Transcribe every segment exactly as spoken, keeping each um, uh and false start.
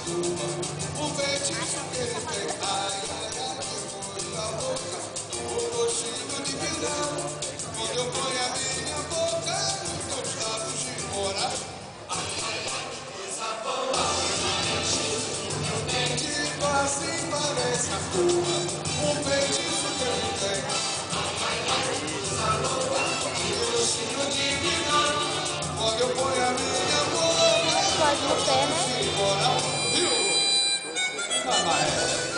O feitiço que ele tem, ai, depois da boca, o gostinho de vilão, quando eu ponho a minha boca nos teus lábios de fora. Coisa boa, tipo assim parece a tua, o feitiço que ele tem, coisa boa, o gostinho de vilão, quando eu ponho a minha boca nos lábios de fora. Viu? Tá mais.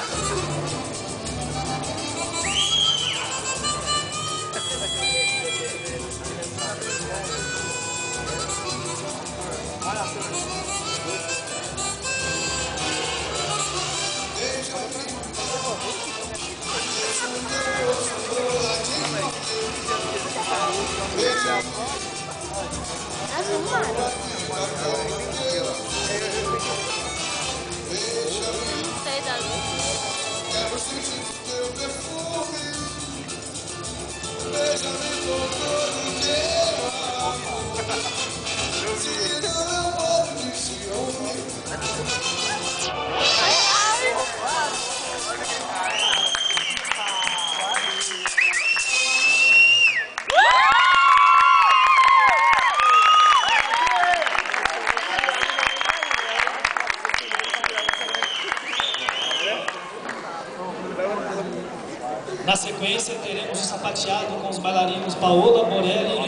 Quero sentir teu perfume, beija-me com todo o teu amor. Se não eu morro de ciúme. Na sequência, teremos o sapateado com os bailarinos Paola Borelli e